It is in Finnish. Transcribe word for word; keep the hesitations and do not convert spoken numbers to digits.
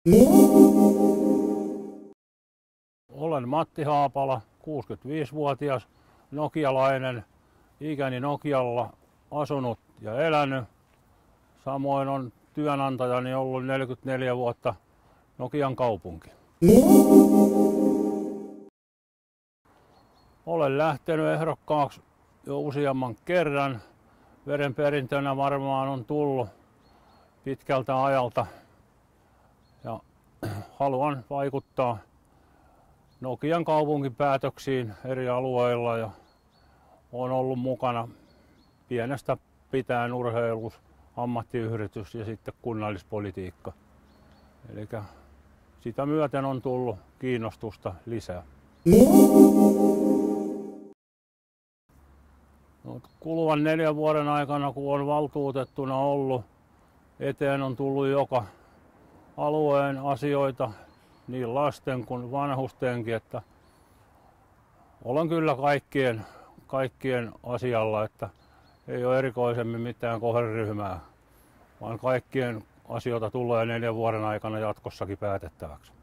Olen Matti Haapala, kuusikymmentäviisivuotias nokialainen, ikäni Nokialla asunut ja elänyt. Samoin on työnantajani ollut neljäkymmentäneljä vuotta Nokian kaupunki. Olen lähtenyt ehdokkaaksi jo useamman kerran. Verenperintönä varmaan on tullut pitkältä ajalta ja haluan vaikuttaa Nokian kaupunkipäätöksiin eri alueilla ja olen ollut mukana pienestä pitäen urheilus, ammattiyhdistys ja sitten kunnallispolitiikka. Eli sitä myöten on tullut kiinnostusta lisää. No, kuluvan neljän vuoden aikana, kun olen valtuutettuna ollut, eteen on tullut joka alueen asioita, niin lasten kuin vanhustenkin, että olen kyllä kaikkien, kaikkien asialla, että ei ole erikoisemmin mitään kohderyhmää, vaan kaikkien asioita tulee neljän vuoden aikana jatkossakin päätettäväksi.